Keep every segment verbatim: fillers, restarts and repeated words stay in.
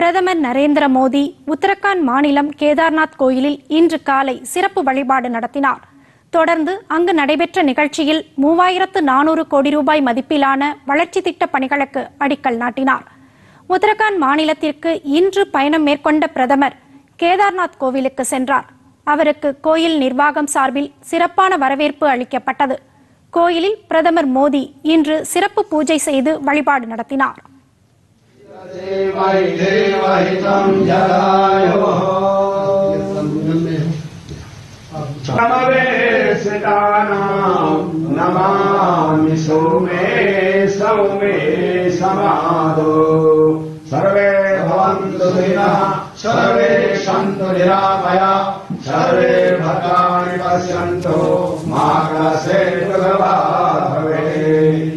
பிரதமர் நரேந்திர மோடி உத்தரகாண்ட் மாநிலம் கேதார்நாத் கோயிலில் இன்று காலை சிறப்பு வழிபாடு நடத்தினார். தொடர்ந்து அங்கு நடைபெற்ற நிகழ்ச்சியில் மூவாயிரத்து நானூறு கோடி ரூபாய் மதிப்பிலான வளர்ச்சி திட்ட பணிகளுக்கு அடிக்கல் நாட்டினார். உத்தரகாண்ட் மாநிலத்திற்கு இன்று பயணம் மேற்கொண்ட பிரதமர் கேதார்நாத் கோவிலுக்கு சென்றார். அவருக்கு கோயில் நிர்வாகம் சார்பில் சிறப்பான வரவேற்பு அளிக்கப்பட்டது. கோயிலில் பிரதமர் மோடி இன்று சிறப்பு பூஜை செய்து வழிபாடு நடத்தினார். सर्वे भवन्तु सुखिनः सर्वे सन्तु निरामयाः सर्वे भद्राणि पश्यन्तु मा कश्चित् दुःखभाग् भवेत्.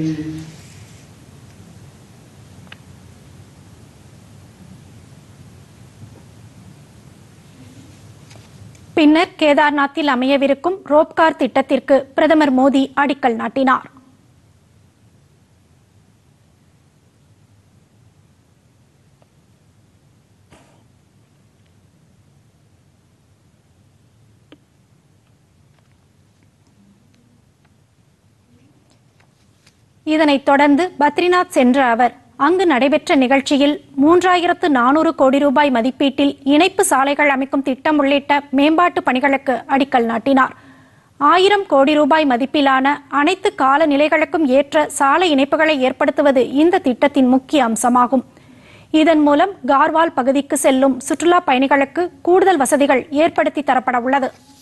பின்னர் கேதார்நாத்தில் அமையவிருக்கும் ரோப்கார் திட்டத்திற்கு பிரதமர் மோடி அடிக்கல் நாட்டினார். இதனைத் தொடர்ந்து பத்ரிநாத் சென்ற அவர் அங்கு நடைபெற்ற நிகழ்ச்சியில் மூன்றாயிரத்து நானூறு கோடி ரூபாய் மதிப்பீட்டில் இணைப்பு சாலைகள் அமைக்கும் திட்டம் உள்ளிட்ட மேம்பாட்டு பணிகளுக்கு அடிக்கல் நாட்டினார். ஆயிரம் கோடி ரூபாய் மதிப்பிலான அனைத்து காலநிலைகளுக்கும் ஏற்ற சாலை இணைப்புகளை ஏற்படுத்துவது இந்த திட்டத்தின் முக்கிய அம்சமாகும். இதன் மூலம் கார்வால் பகுதிக்கு செல்லும் சுற்றுலா பயணிகளுக்கு கூடுதல் வசதிகள் ஏற்படுத்தி தரப்பட உள்ளது.